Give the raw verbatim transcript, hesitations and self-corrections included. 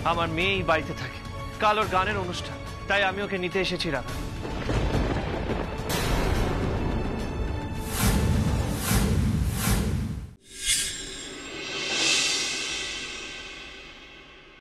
আমার মেয়ে এই বাড়িতে থাকে, কাল ওর গানের অনুষ্ঠান, তাই আমি ওকে নিতে এসেছি রাধা।